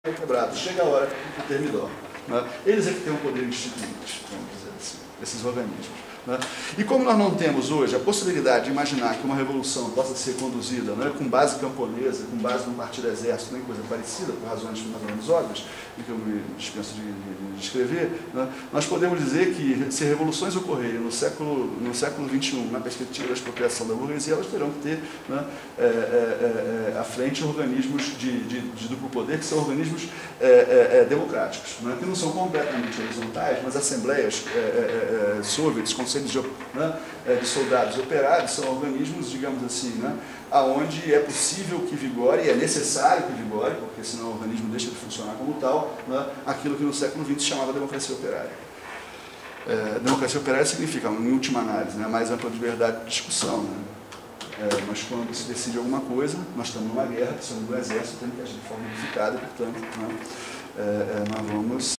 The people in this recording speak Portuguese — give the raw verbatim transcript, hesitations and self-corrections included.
quebrado. Chega a hora que terminou. Né? Eles é que têm um poder instituinte, vamos dizer assim, esses organismos. Né? E como nós não temos hoje a possibilidade de imaginar que uma revolução possa ser conduzida, né, com base camponesa, com base no partido exército, nem coisa parecida, por razões mais ou menos óbvias, e que eu me dispenso de, de, de descrever, né, nós podemos dizer que se revoluções ocorrerem no século, no século vinte e um, na perspectiva da expropriação da burguesia, elas terão que ter, né, é, é, é, à frente organismos de, de, de duplo poder, que são organismos é, é, é, democráticos, né, que não são completamente horizontais, mas assembleias é, é, é, soviets, conselhos de, né, de soldados operários, são organismos, digamos assim, né, aonde é possível que vigore, e é necessário que vigore, porque senão o organismo deixa de funcionar como tal, né, aquilo que no século vinte se chamava democracia operária. É, democracia operária significa, em última análise, né, mais ampla liberdade de discussão. Né? É, mas quando se decide alguma coisa, nós estamos numa guerra, precisamos do exército, temos que agir de forma unificada, e, portanto, né, é, é, nós vamos